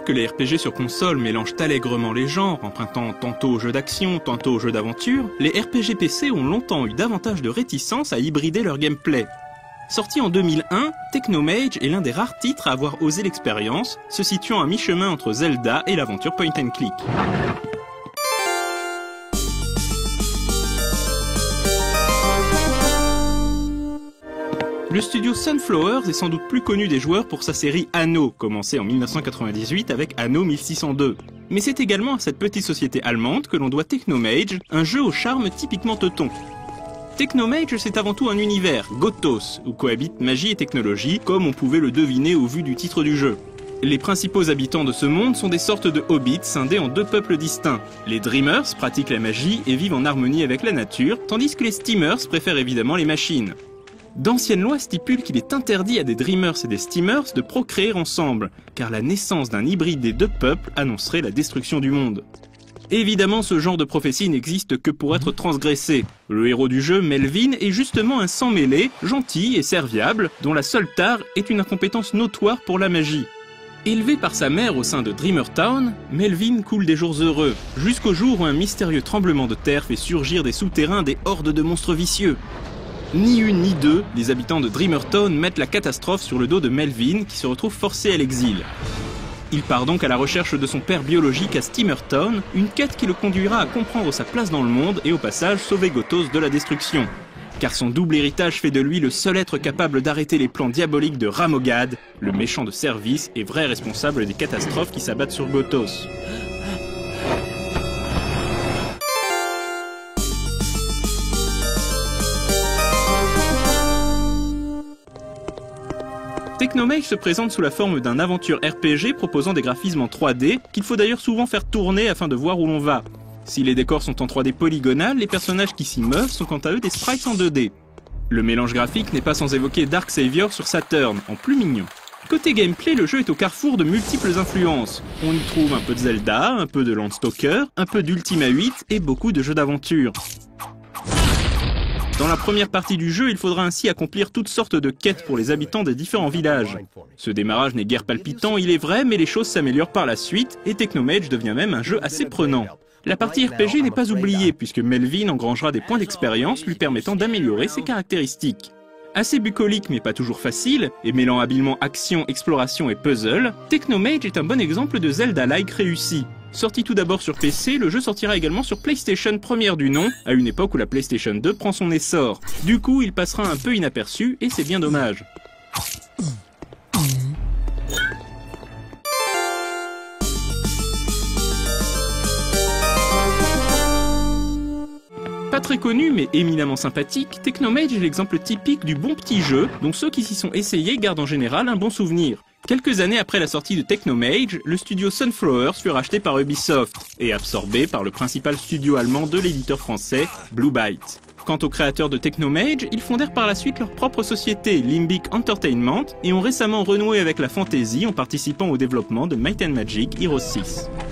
que les RPG sur console mélangent allègrement les genres, empruntant tantôt aux jeux d'action, tantôt aux jeux d'aventure, les RPG PC ont longtemps eu davantage de réticence à hybrider leur gameplay. Sorti en 2001, Technomage est l'un des rares titres à avoir osé l'expérience, se situant à mi-chemin entre Zelda et l'aventure point and click. Le studio Sunflowers est sans doute plus connu des joueurs pour sa série Anno, commencée en 1998 avec Anno 1602. Mais c'est également à cette petite société allemande que l'on doit Technomage, un jeu au charme typiquement teuton. Technomage, c'est avant tout un univers, Gothos, où cohabitent magie et technologie, comme on pouvait le deviner au vu du titre du jeu. Les principaux habitants de ce monde sont des sortes de hobbits scindés en deux peuples distincts. Les Dreamers pratiquent la magie et vivent en harmonie avec la nature, tandis que les Steamers préfèrent évidemment les machines. D'anciennes lois stipulent qu'il est interdit à des Dreamers et des Steamers de procréer ensemble, car la naissance d'un hybride des deux peuples annoncerait la destruction du monde. Évidemment, ce genre de prophétie n'existe que pour être transgressé. Le héros du jeu, Melvin, est justement un sans-mêlé, gentil et serviable, dont la seule tare est une incompétence notoire pour la magie. Élevé par sa mère au sein de Dreamer Town, Melvin coule des jours heureux, jusqu'au jour où un mystérieux tremblement de terre fait surgir des souterrains des hordes de monstres vicieux. Ni une ni deux, les habitants de Dreamer Town mettent la catastrophe sur le dos de Melvin, qui se retrouve forcé à l'exil. Il part donc à la recherche de son père biologique à Steamer Town, une quête qui le conduira à comprendre sa place dans le monde et au passage sauver Gothos de la destruction. Car son double héritage fait de lui le seul être capable d'arrêter les plans diaboliques de Ramogad, le méchant de service et vrai responsable des catastrophes qui s'abattent sur Gothos. Technomage se présente sous la forme d'un aventure RPG proposant des graphismes en 3D, qu'il faut d'ailleurs souvent faire tourner afin de voir où l'on va. Si les décors sont en 3D polygonal, les personnages qui s'y meuvent sont quant à eux des sprites en 2D. Le mélange graphique n'est pas sans évoquer Dark Savior sur Saturn, en plus mignon. Côté gameplay, le jeu est au carrefour de multiples influences. On y trouve un peu de Zelda, un peu de Landstalker, un peu d'Ultima 8 et beaucoup de jeux d'aventure. Dans la première partie du jeu, il faudra ainsi accomplir toutes sortes de quêtes pour les habitants des différents villages. Ce démarrage n'est guère palpitant, il est vrai, mais les choses s'améliorent par la suite, et Technomage devient même un jeu assez prenant. La partie RPG n'est pas oubliée, puisque Melvin engrangera des points d'expérience lui permettant d'améliorer ses caractéristiques. Assez bucolique mais pas toujours facile, et mêlant habilement action, exploration et puzzle, Technomage est un bon exemple de Zelda-like réussi. Sorti tout d'abord sur PC, le jeu sortira également sur PlayStation première du nom, à une époque où la PlayStation 2 prend son essor. Du coup, il passera un peu inaperçu, et c'est bien dommage. Pas très connu mais éminemment sympathique, Technomage est l'exemple typique du bon petit jeu dont ceux qui s'y sont essayés gardent en général un bon souvenir. Quelques années après la sortie de Technomage, le studio Sunflowers fut racheté par Ubisoft et absorbé par le principal studio allemand de l'éditeur français, Blue Byte. Quant aux créateurs de Technomage, ils fondèrent par la suite leur propre société, Limbic Entertainment, et ont récemment renoué avec la fantasy en participant au développement de Might & Magic Heroes 6.